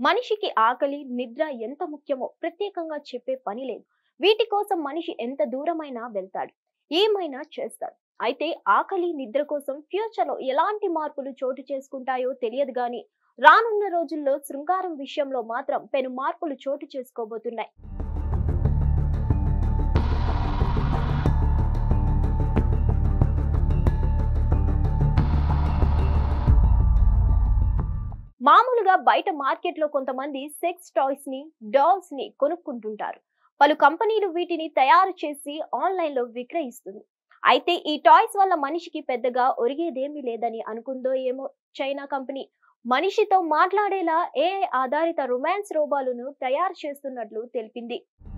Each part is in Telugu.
మనిషికి ఆకలి, నిద్ర ఎంత ముఖ్యమో ప్రత్యేకంగా చెప్పే పని లేదు. వీటి కోసం మనిషి ఎంత దూరమైనా వెళ్తాడు, ఏమైనా చేస్తాడు. అయితే ఆకలి, నిద్ర కోసం ఫ్యూచర్ లో ఎలాంటి మార్పులు చోటు చేసుకుంటాయో తెలియదు గాని రానున్న రోజుల్లో శృంగారం విషయంలో మాత్రం పెను మార్పులు చోటు చేసుకోబోతున్నాయి. మామూలుగా బయట మార్కెట్లో కొంతమంది సెక్స్ టాయ్స్ ని, డాల్స్ ని కొనుక్కుంటుంటారు. పలు కంపెనీలు వీటిని తయారు చేసి ఆన్లైన్ లో విక్రయిస్తుంది. అయితే ఈ టాయ్స్ వల్ల మనిషికి పెద్దగా ఒరిగేదేమీ లేదని అనుకుందో ఏమో చైనా కంపెనీ మనిషితో మాట్లాడేలా ఏఐ ఆధారిత రొమాన్స్ రోబోలను తయారు చేస్తున్నట్లు తెలిపింది.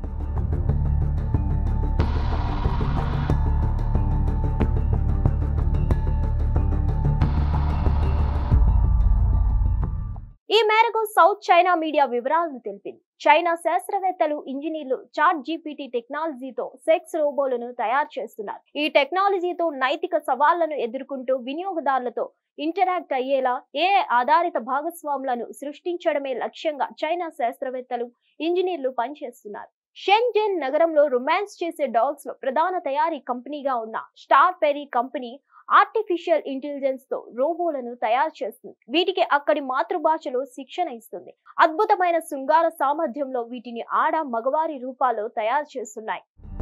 ఈ మేరకు సౌత్ చైనా మీడియా వివరాలను తెలిపింది. చైనా శాస్త్రవేత్తలు, ఇంజనీర్లు చాట్ జీపీటీ టెక్నాలజీతో సెక్స్ రోబోలను తయారు చేస్తున్నారు. ఈ టెక్నాలజీతో నైతిక సవాళ్లను ఎదుర్కొంటూ వినియోగదారులతో ఇంటరాక్ట్ అయ్యేలా ఏఐ ఆధారిత భాగస్వాములను సృష్టించడమే లక్ష్యంగా చైనా శాస్త్రవేత్తలు, ఇంజనీర్లు పనిచేస్తున్నారు. షెన్జెన్ నగరంలో రొమాన్స్ చేసే డాల్స్ లో ప్రధాన తయారీ కంపెనీగా ఉన్న Starpery company artificial intelligence తో రోబోలను తయారు చేస్తుంది. వీటికి అక్కడి మాతృభాషలో శిక్షణ ఇస్తుంది. అద్భుతమైన శృంగార సామర్థ్యంలో వీటిని ఆడ, మగవారి రూపాల్లో తయారు చేస్తున్నాయి.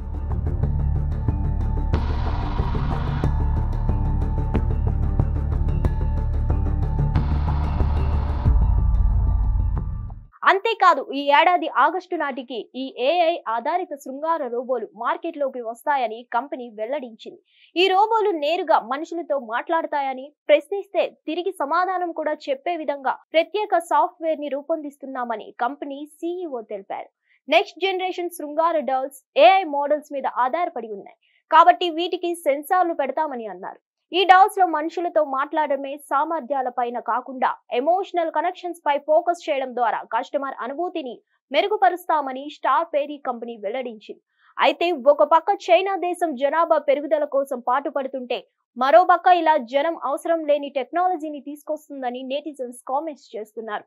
అంతేకాదు, ఈ ఏడాది ఆగస్టు నాటికి ఈ ఏఐ ఆధారిత శృంగార రోబోలు మార్కెట్లోకి వస్తాయని కంపెనీ వెల్లడించింది. ఈ రోబోలు నేరుగా మనుషులతో మాట్లాడతాయని, ప్రశ్నిస్తే తిరిగి సమాధానం కూడా చెప్పే విధంగా ప్రత్యేక సాఫ్ట్వేర్ ని రూపొందిస్తున్నామని కంపెనీ సీఈఓ తెలిపారు. నెక్స్ట్ జనరేషన్ శృంగార డాల్స్ ఏఐ మోడల్స్ మీద ఆధారపడి ఉన్నాయి కాబట్టి వీటికి సెన్సార్లు పెడతామని అన్నారు. ఈ డాల్స్ లో మనుషులతో మాట్లాడమే సామర్థ్యాల పైన కాకుండా ఎమోషనల్ కనెక్షన్స్ పై ఫోకస్ చేయడం ద్వారా కస్టమర్ అనుభూతిని మెరుగుపరుస్తామని స్టార్ పెరీ కంపెనీ వెల్లడించింది. అయితే ఒక పక్క చైనా దేశం జనాభా పెరుగుదల కోసం పాటుపడుతుంటే మరో పక్క ఇలా జనం అవసరం లేని టెక్నాలజీని తీసుకొస్తుందని నెటిజన్స్ కామెంట్స్ చేస్తున్నారు.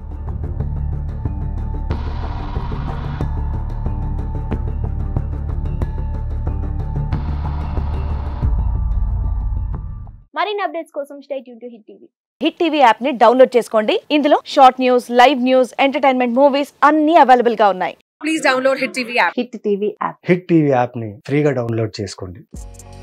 మరిన్ని అప్డేట్స్ కోసం stay tune to Hit TV. Hit TV app ని డౌన్లోడ్ చేసుకోండి. ఇందులో short news, live news, entertainment movies అన్ని అవైలబుల్ గా ఉన్నాయి. Please download Hit TV app. Hit TV app ని ఫ్రీగా డౌన్లోడ్ చేసుకోండి.